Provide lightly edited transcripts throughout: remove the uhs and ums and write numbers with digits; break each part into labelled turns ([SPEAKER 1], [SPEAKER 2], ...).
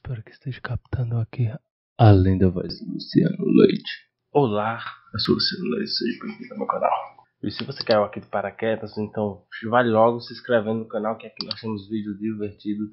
[SPEAKER 1] Espero que esteja captando aqui a linda voz do Luciano Leite. Olá, eu sou o Luciano Leite, seja bem-vindo ao meu canal. E se você caiu aqui de paraquedas, então vai logo se inscrevendo no canal, que aqui nós temos vídeos divertidos.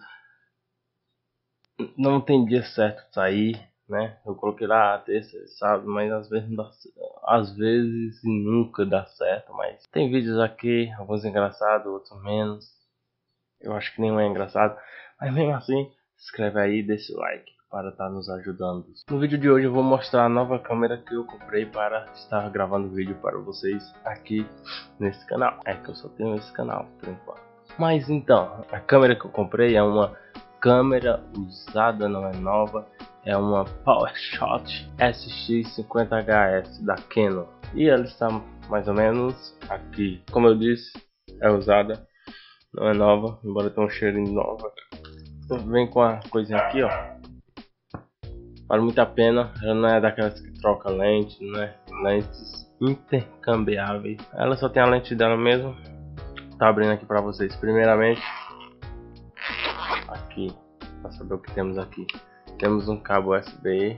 [SPEAKER 1] Não tem dia certo de sair, né? Eu coloquei lá terça, sábado, mas às vezes não dá, às vezes nunca dá certo. Mas tem vídeos aqui, alguns engraçados, outros menos. Eu acho que nenhum é engraçado, mas mesmo assim, se inscreve aí e deixa o like para estar nos ajudando. No vídeo de hoje eu vou mostrar a nova câmera que eu comprei para estar gravando vídeo para vocês aqui nesse canal. É que eu só tenho esse canal por enquanto. Mas então, a câmera que eu comprei é uma câmera usada, não é nova. É uma PowerShot SX50HS da Canon. E ela está mais ou menos aqui. Como eu disse, é usada. Não é nova, embora tenha um cheirinho nova. Vem com a coisinha aqui, ó. Vale muito a pena. Ela não é daquelas que troca lente, não é? Lentes intercambiáveis. Ela só tem a lente dela mesmo. Tá abrindo aqui pra vocês. Primeiramente, aqui, pra saber o que temos aqui. Temos um cabo USB.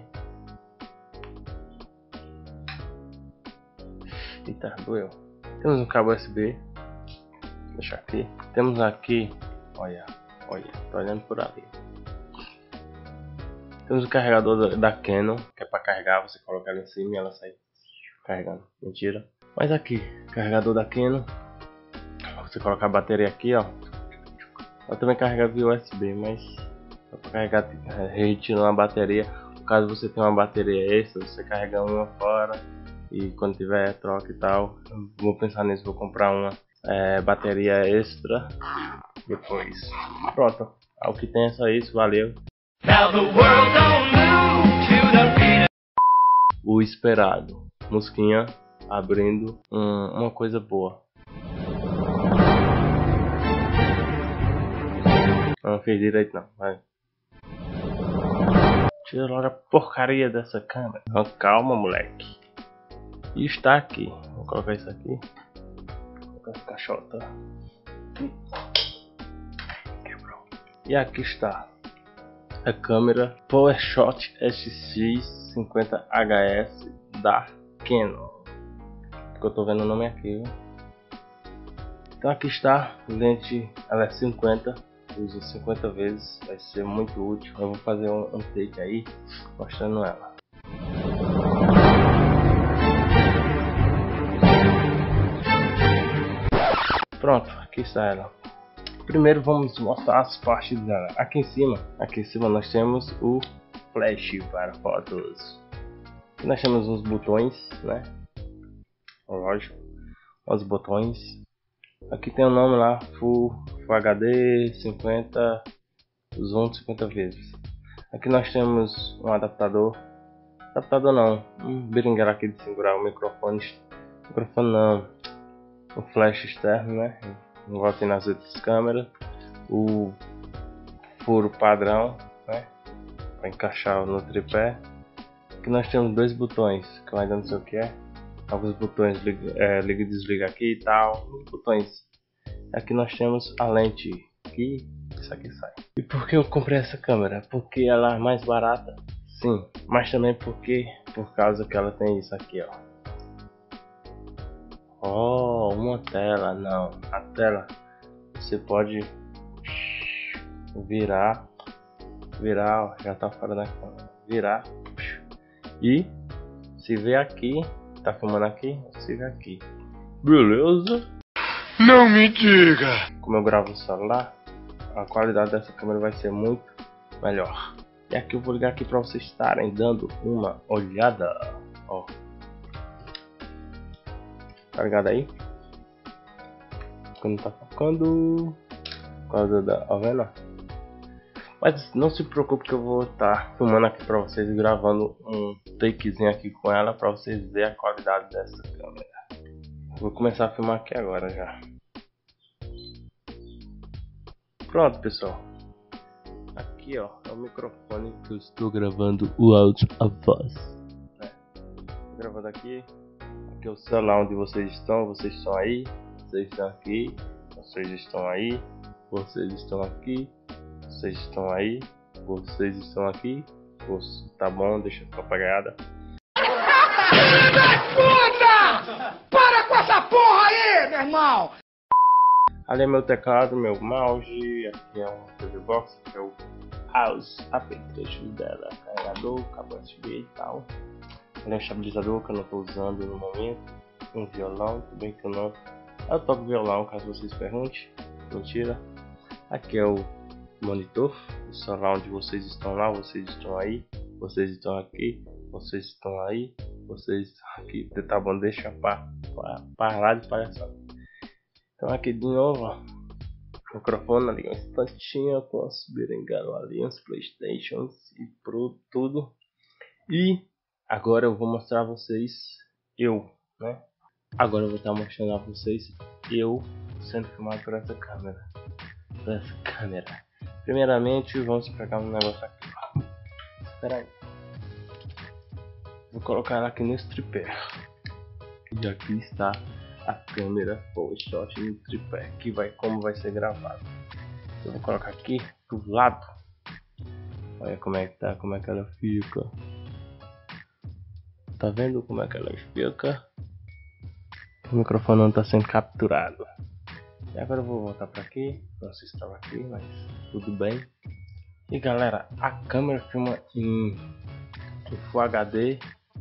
[SPEAKER 1] Eita, doeu. Temos um cabo USB. Deixa aqui. Temos aqui, olha, tô olhando por ali. Temos o carregador da Canon, que é para carregar, você coloca ela em cima e ela sai carregando. Mentira. Mas aqui, carregador da Canon. Você coloca a bateria aqui, ó. Ela também carrega via USB, mas para carregar, retirando a bateria. Caso você tenha uma bateria extra, você carrega uma fora e quando tiver troca e tal. Vou pensar nisso, vou comprar uma bateria extra depois. Pronto, o que tem é só isso, valeu. O esperado, musquinha abrindo uma coisa boa. Não fiz direito não, vai. Tira logo a porcaria dessa câmera. Não, calma, moleque. E está aqui, vou colocar isso aqui. Essa caixota. Quebrou. E aqui está a câmera PowerShot SX50HS da Canon. Que eu tô vendo o nome aqui, viu? Então aqui está, lente, ela é 50, uso 50 vezes, vai ser muito útil. Eu vou fazer um take aí mostrando ela. Pronto, aqui está ela. Primeiro vamos mostrar as partes dela. Aqui em cima nós temos o flash para fotos. Aqui nós temos uns botões, né? Lógico, os botões. Aqui tem o nome lá, Full HD 50 Zoom 50 vezes. Aqui nós temos um adaptador não, um berinjela aqui de segurar o microfone não, o flash externo, né? Igual tem nas outras câmeras. O furo padrão, né? Para encaixar no tripé. Aqui nós temos dois botões, que eu ainda não sei o que é. Alguns botões liga e desliga aqui e tal. Botões. Aqui nós temos a lente, que isso aqui sai. E por que eu comprei essa câmera? Porque ela é mais barata, sim, mas também por causa que ela tem isso aqui, ó. Oh, uma tela, não. A tela você pode virar, ó, já tá fora da câmera. Virar e se vê aqui, tá filmando aqui, se vê aqui. Beleza?
[SPEAKER 2] Não me diga!
[SPEAKER 1] Como eu gravo no celular, a qualidade dessa câmera vai ser muito melhor. E aqui eu vou ligar aqui para vocês estarem dando uma olhada, ó. Tá ligado aí? Quando tá focando, por causa da, ó, vendo? Mas não se preocupe que eu vou estar filmando aqui pra vocês, gravando um takezinho aqui com ela pra vocês verem a qualidade dessa câmera. Vou começar a filmar aqui agora já. Pronto, pessoal. Aqui, ó, é o microfone que eu estou gravando o áudio, a voz. Tô gravando aqui. Aqui é o celular onde vocês estão aí, vocês estão aqui, vocês estão aí, vocês estão aqui, vocês estão aí, vocês estão aqui. Tá bom, deixa ficar apagada.
[SPEAKER 2] Puta! Para com essa porra aí, meu irmão!
[SPEAKER 1] Ali é meu teclado, meu mouse. Aqui é um TV Box, que é o house application dela, carregador, cabo USB e tal. Ali é um estabilizador que eu não estou usando no momento. Um violão, tudo bem que eu não. Eu toco violão, caso vocês perguntem. Mentira. Aqui é o monitor, o surround. Vocês estão lá, vocês estão aí, vocês estão aqui, vocês estão aí, vocês estão aqui. Tá bom, deixa parar de palhaçada. Então aqui de novo, ó, microfone ali, um instantinho com as beringalas ali, uns Playstations e pro tudo. E agora eu vou mostrar a vocês né? Agora eu vou estar mostrando a vocês eu sendo filmado por essa câmera. Primeiramente vamos pegar um negócio aqui. Espera aí. Vou colocar ela aqui nesse tripé. E aqui está a câmera full shot no tripé, que como vai ser gravado. Eu vou colocar aqui do lado. Olha como é que tá, como é que ela fica. Tá vendo como é que ela fica? O microfone não está sendo capturado. E agora eu vou voltar para aqui. Não sei se estava aqui, mas tudo bem. E galera, a câmera filma em Full HD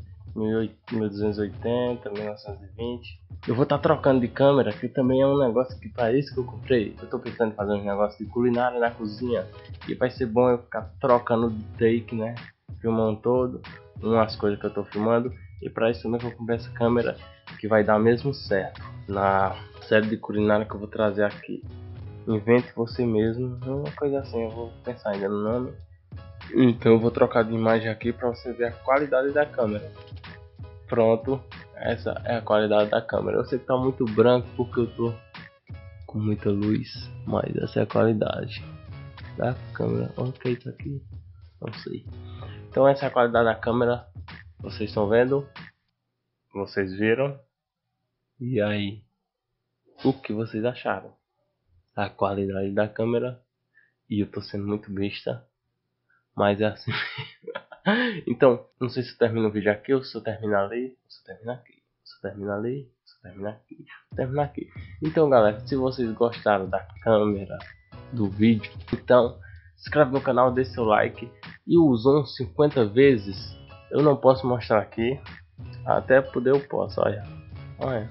[SPEAKER 1] 1280, 1920. Eu vou estar trocando de câmera, que também é um negócio que para isso que eu comprei. Eu estou pensando em fazer um negócio de culinária na cozinha. E vai ser bom eu ficar trocando de take, né? Filmando todo, umas coisas que eu estou filmando. E para isso também que eu comprei essa câmera, que vai dar mesmo certo na série de culinária que eu vou trazer aqui. Invente você mesmo, uma coisa assim, eu vou pensar ainda no nome. Então eu vou trocar de imagem aqui para você ver a qualidade da câmera. Pronto, essa é a qualidade da câmera. Eu sei que tá muito branco porque eu tô com muita luz, mas essa é a qualidade da câmera. Ok, tá aqui, não sei. Então essa é a qualidade da câmera. Vocês estão vendo? Vocês viram? E aí? O que vocês acharam? A qualidade da câmera? E eu tô sendo muito besta, mas é assim. Então, não sei se eu termino o vídeo aqui ou se eu terminar ali, ou se eu terminar aqui, se eu terminar ali, se eu terminar aqui, se eu terminar aqui. Então galera, se vocês gostaram da câmera, do vídeo, então se inscreve no canal, deixa seu like. E o zoom 50 vezes eu não posso mostrar aqui. Até poder eu posso, olha. Olha.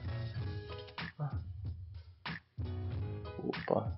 [SPEAKER 1] Opa.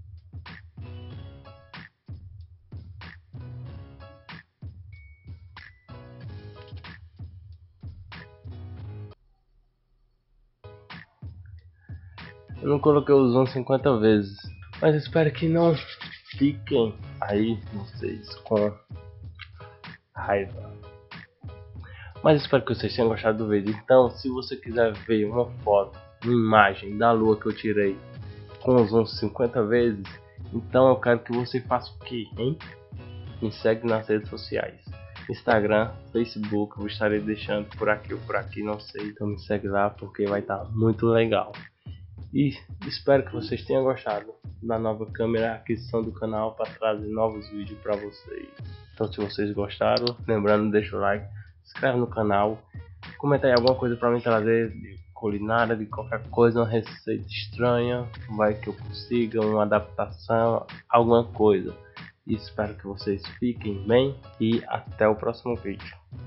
[SPEAKER 1] Eu não coloquei o zoom 50 vezes. Mas espero que não fiquem aí vocês com raiva. Mas espero que vocês tenham gostado do vídeo. Então, se você quiser ver uma foto, uma imagem da lua que eu tirei com o zoom 50 vezes, então eu quero que você faça o que, hein? Me segue nas redes sociais. Instagram, Facebook, eu estarei deixando por aqui ou por aqui, não sei. Então me segue lá porque vai estar muito legal. E espero que vocês tenham gostado da nova câmera, aquisição do canal para trazer novos vídeos para vocês. Então se vocês gostaram, lembrando, deixa o like, se inscreve no canal, comenta aí alguma coisa para mim trazer de culinária, de qualquer coisa, uma receita estranha, vai que eu consiga, uma adaptação, alguma coisa. E espero que vocês fiquem bem e até o próximo vídeo.